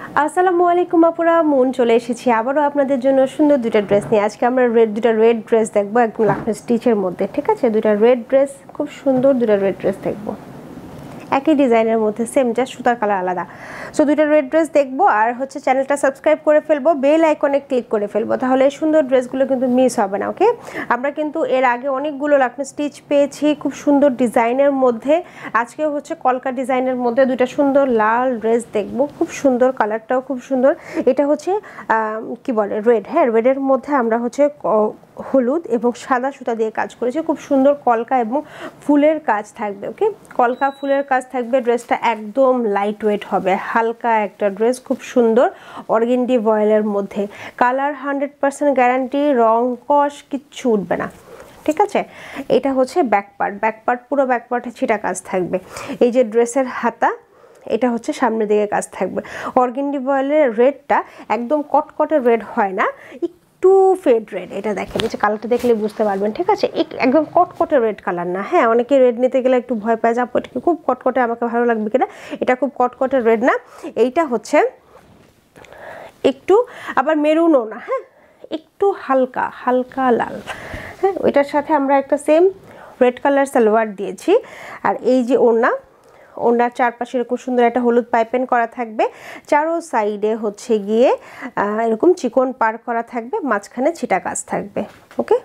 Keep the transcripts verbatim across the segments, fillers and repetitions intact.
আসসালামু আলাইকুম আপুরা, মন চলে এসেছি আবারও আপনাদের জন্য সুন্দর দুটো ড্রেস নিয়ে। আজকে আমরা রেড দুটো রেড ড্রেস দেখবো, একদম লাখনৌ স্টিচের মধ্যে। ঠিক আছে, দুটো রেড ড্রেস, খুব সুন্দর দুটো রেড ড্রেস দেখবো, একই ডিজাইনের মধ্যে, সেম জাস্ট সুতার কালার আলাদা। সো দুটো রেড ড্রেস দেখবো, আর হচ্ছে চ্যানেলটা সাবস্ক্রাইব করে ফেলবো, বেল আইকনে ক্লিক করে ফেলবো, তাহলে এই সুন্দর ড্রেসগুলো কিন্তু মিস হবে না। ওকে, আমরা কিন্তু এর আগে অনেকগুলো লাখনৌ স্টিচ পেয়েছি খুব সুন্দর ডিজাইনের মধ্যে। আজকে হচ্ছে কলকা ডিজাইনের মধ্যে দুটো সুন্দর লাল ড্রেস দেখবো, খুব সুন্দর, কালারটাও খুব সুন্দর। এটা হচ্ছে কি বলে রেড, হ্যাঁ রেডের মধ্যে আমরা হচ্ছে হলুদ এবং সাদা সুতা দিয়ে কাজ করেছি, খুব সুন্দর কলকা এবং ফুলের কাজ থাকবে। ওকে, কলকা ফুলের কাজ থাকবে। ড্রেসটা একদম লাইট ওয়েট হবে, হালকা একটা ড্রেস, খুব সুন্দর অর্গেন্ডি ভয়েলের মধ্যে। কালার হান্ড্রেড পার্সেন্ট গ্যারান্টি, রং কস কিচ্ছু উঠবে না। ঠিক আছে, এটা হচ্ছে ব্যাক পার্ট, ব্যাক পার্ট পুরো ব্যাক পার্টে ছিটা কাজ থাকবে। এই যে ড্রেসের হাতা, এটা হচ্ছে সামনের দিকে কাজ থাকবে। অর্গেন্ডি ভয়েলের রেডটা একদম কটকটে রেড হয় না, একটু ফেড রেড। এটা দেখেন, এই যে কালারটা দেখলে বুঝতে পারবেন। ঠিক আছে, একদম কটকটে রেড কালার না। হ্যাঁ, অনেকে রেড নিতে গেলে একটু ভয় পায়, যাবো এটা খুব কটকটে, আমাকে ভালো লাগবে কিনা। এটা খুব কটকটে রেড না, এইটা হচ্ছে একটু আবার মেরুনও না, হ্যাঁ একটু হালকা হালকা লাল। হ্যাঁ, ওইটার সাথে আমরা একটা সেম রেড কালার সালোয়ার দিয়েছি। আর এই যে ওড়না, ওনার চারপাশে এরকম সুন্দর একটা হলুদ পাইপেন করা থাকবে, চারো সাইডে হচ্ছে গিয়ে এরকম চিকন পার করা থাকবে, মাঝখানে ছিটা কাজ থাকবে। ওকে,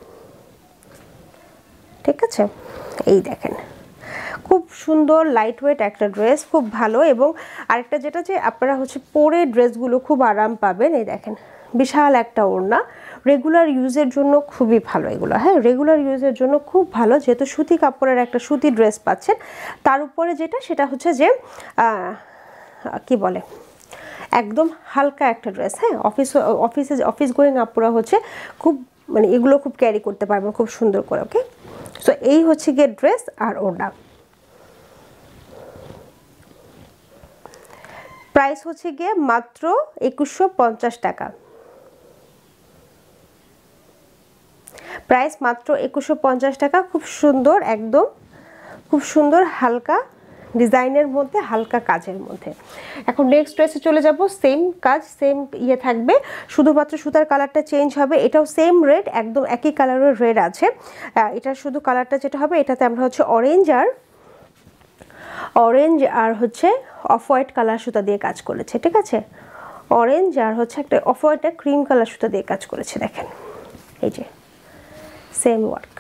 ঠিক আছে, এই দেখেন খুব সুন্দর লাইট ওয়েট একটা ড্রেস, খুব ভালো। এবং আরেকটা যেটা যে আপনারা হচ্ছে পরে ড্রেসগুলো খুব আরাম পাবেন। এই দেখেন বিশাল একটা ওড়না, রেগুলার ইউজের জন্য খুবই ভালো এগুলো। হ্যাঁ, রেগুলার ইউজের জন্য খুব ভালো, যেহেতু সুতি কাপড়ের একটা সুতি ড্রেস পাচ্ছেন। তার উপরে যেটা সেটা হচ্ছে যে কি বলে একদম হালকা একটা ড্রেস। হ্যাঁ, অফিস অফিসে অফিস গোয়িং আপুরা হচ্ছে খুব মানে এগুলো খুব ক্যারি করতে পারবেন খুব সুন্দর করে। ওকে, সো এই হচ্ছে গিয়ে ড্রেস আর ওড়না। প্রাইস হচ্ছে গিয়ে মাত্র একুশশো পঞ্চাশ টাকা। প্রাইস মাত্র একুশশো পঞ্চাশ টাকা। খুব সুন্দর, একদম খুব সুন্দর হালকা ডিজাইনের মধ্যে, হালকা কাজের মধ্যে। এখন নেক্সট ড্রেসে চলে যাব। সেম কাজ, সেম ইয়ে থাকবে, শুধুমাত্র সুতার কালারটা চেঞ্জ হবে। এটাও সেম রেড, একদম একই কালারের রেড আছে। এটার শুধু কালারটা যেটা হবে, এটাতে আমরা হচ্ছে অরেঞ্জ আর অরেঞ্জ আর হচ্ছে অফ হোয়াইট কালার সুতা দিয়ে কাজ করেছে। ঠিক আছে, অরেঞ্জ আর হচ্ছে একটা অফ হোয়াইট ক্রিম কালার সুতা দিয়ে কাজ করেছে। দেখেন এই যে সেম ওয়ার্ক,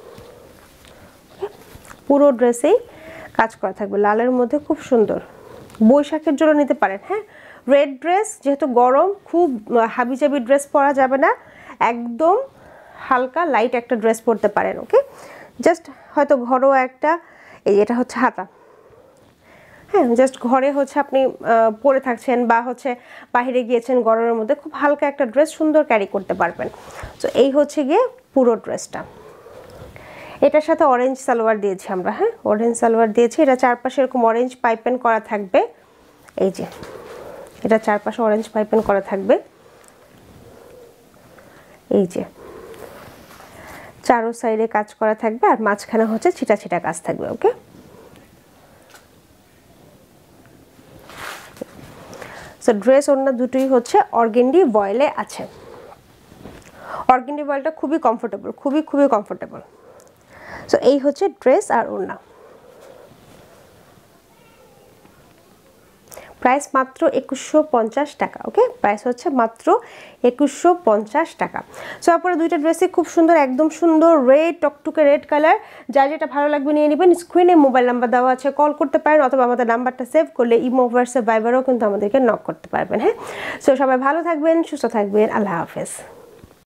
পুরো ড্রেসেই কাজ করা থাকবে লালের মধ্যে, খুব সুন্দর। বৈশাখের জন্য নিতে পারেন। হ্যাঁ, রেড ড্রেস যেহেতু গরম, খুব হাবিজাবি ড্রেস পরা যাবে না, একদম হালকা লাইট একটা ড্রেস পরতে পারেন। ওকে, জাস্ট হয়তো ঘরোয়া একটা, এই এটা হচ্ছে হাতা। হ্যাঁ, জাস্ট ঘরে হচ্ছে আপনি পরে থাকছেন বা হচ্ছে বাইরে গিয়েছেন গরমের মধ্যে, খুব হালকা একটা ড্রেস সুন্দর ক্যারি করতে পারবেন। তো এই হচ্ছে গিয়ে পুরো ড্রেসটা। এটার সাথে অরেঞ্জ সালোয়ার দিয়েছি আমরা। হ্যাঁ, অরেঞ্জ সালোয়ার দিয়েছি। এটা চারপাশে এরকম অরেঞ্জ পাইপেন করা থাকবে। এই যে এটা চারপাশে অরেঞ্জ পাইপেন করা থাকবে। এই যে চারো সাইডে কাজ করা থাকবে, আর মাঝখানে হচ্ছে ছিটা ছিটা কাজ থাকবে। ওকে, সো ড্রেস ওড়না দুটোই হচ্ছে অর্গেন্ডি ভয়েলে আছে। অর্গেন্ডি ভয়েলটা খুবই কমফোর্টেবল, খুবই খুবই কমফোর্টেবল। সো এই হচ্ছে ড্রেস আর ওড়না। প্রাইস মাত্র একুশশো পঞ্চাশ টাকা। ওকে, প্রাইস হচ্ছে মাত্র একুশশো পঞ্চাশ টাকা। সো আপনারা দুইটা ড্রেসে খুব সুন্দর, একদম সুন্দর রেড, টকটুকে রেড কালার। যার যেটা ভালো লাগবে নিয়ে নেবেন। স্ক্রিনে মোবাইল নাম্বার দেওয়া আছে, কল করতে পারেন, অথবা আমাদের নাম্বারটা সেভ করলে ইমো, হোয়াটসঅ্যাপ, ভাইবারও কিন্তু আমাদেরকে নক করতে পারবেন। হ্যাঁ, সো সবাই ভালো থাকবেন, সুস্থ থাকবেন, আল্লাহ হাফেজ।